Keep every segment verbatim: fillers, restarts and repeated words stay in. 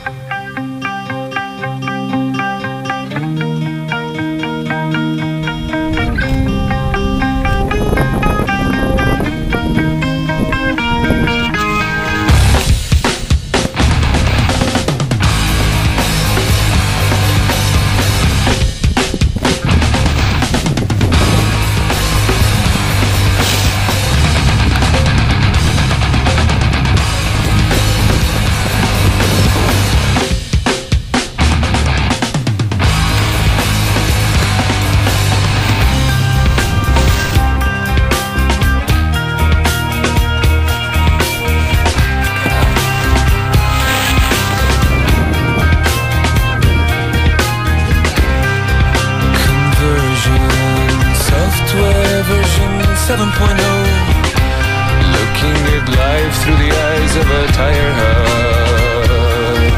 seven point oh, looking at life through the eyes of a tire hub.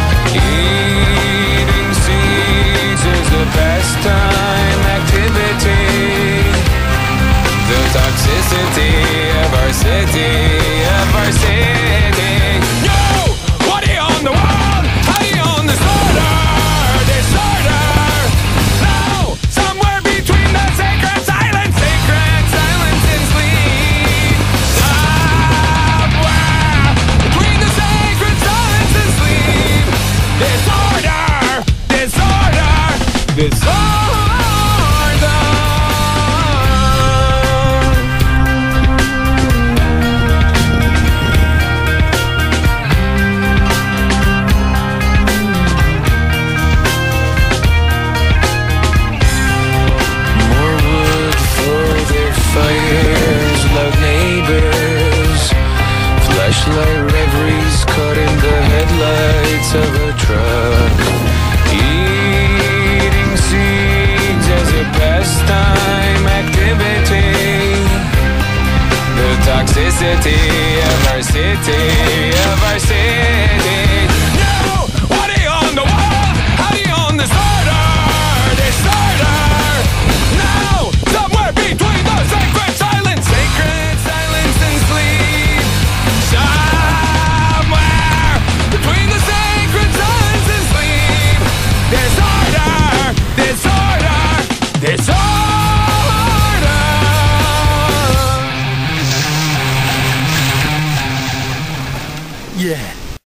Eating seeds is a pastime activity. The toxicity of our city, of our city. Yo! What are you on the wall? How are you on the disorder? Disorder! No! Somewhere between the sacred silence, sacred silence and sleep. Somewhere between the sacred silence and sleep. Disorder! Disorder! Disorder! Flashlight reveries caught in the headlights of a truck. Eating seeds as a pastime activity. The toxicity of our city, of our city.